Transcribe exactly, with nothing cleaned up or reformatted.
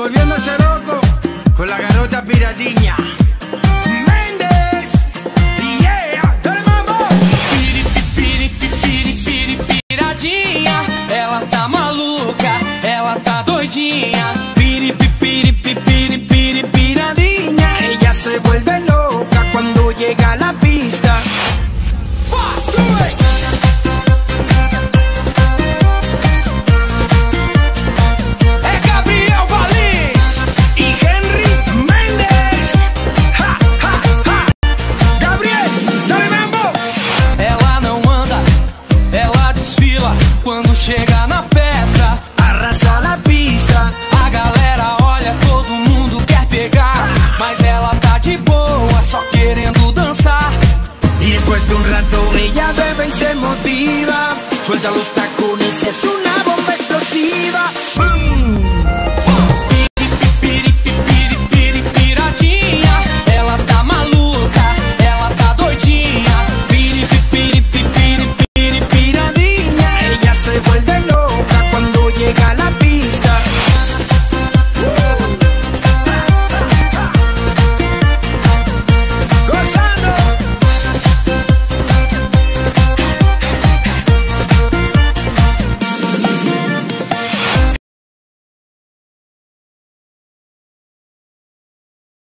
volviéndose loco con la garota piratiña. Méndez, yeah, dale mambo. Piri, piri, piri, piri, piradinha, ela tá maluca, ela tá doidinha. Piri, piri, piri, piri, piradinha. Ella se vuelve loca cuando llega a la pista. Chega na festa, arrasa na pista. A galera olha, todo mundo quer pegar, mas ela tá de boa, só querendo dançar. Y después de un rato ella bebe y se motiva, suelta los tacones, es una bomba explosiva. ¡Bum!